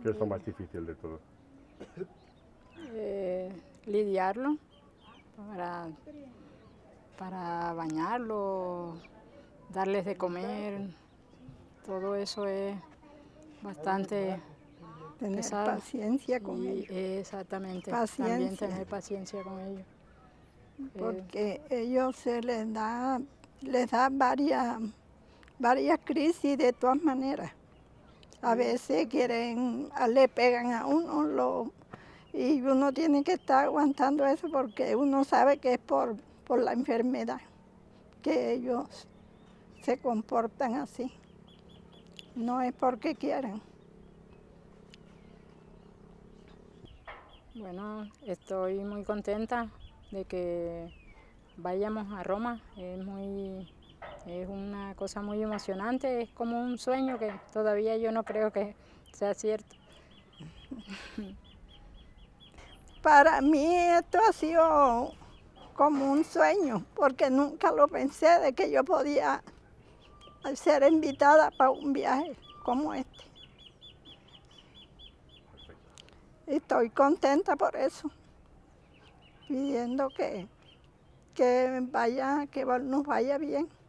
¿Qué es lo más difícil de todo? Lidiarlo para bañarlo, darles de comer, todo eso es bastante Tener pesado. paciencia con Sí, ellos. exactamente, también Paciencia. tener paciencia con ellos. Porque ellos les da varias crisis de todas maneras. A veces le pegan a uno, y uno tiene que estar aguantando eso porque uno sabe que es por la enfermedad que ellos se comportan así. No es porque quieran. Bueno, estoy muy contenta de que vayamos a Roma. Es una cosa muy emocionante, es como un sueño que todavía yo no creo que sea cierto. Para mí esto ha sido como un sueño, porque nunca lo pensé de que yo podía ser invitada para un viaje como este. Estoy contenta por eso, pidiendo que nos vaya bien.